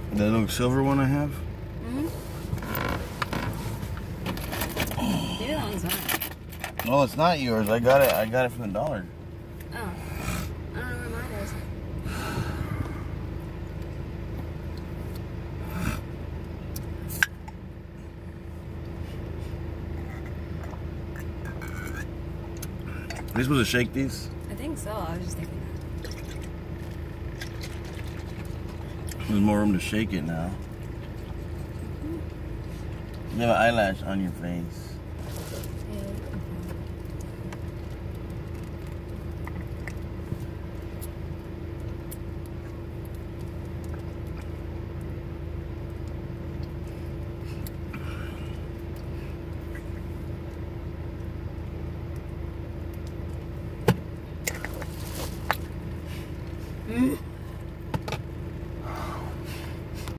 That little silver one I have? Mm-hmm. Maybe that one's mine. No, it's not yours. I got it from the dollar. Oh. I don't know where mine is. Are you supposed to shake these? I think so. I was just thinking that. There's more room to shake it now. You have an eyelash on your face.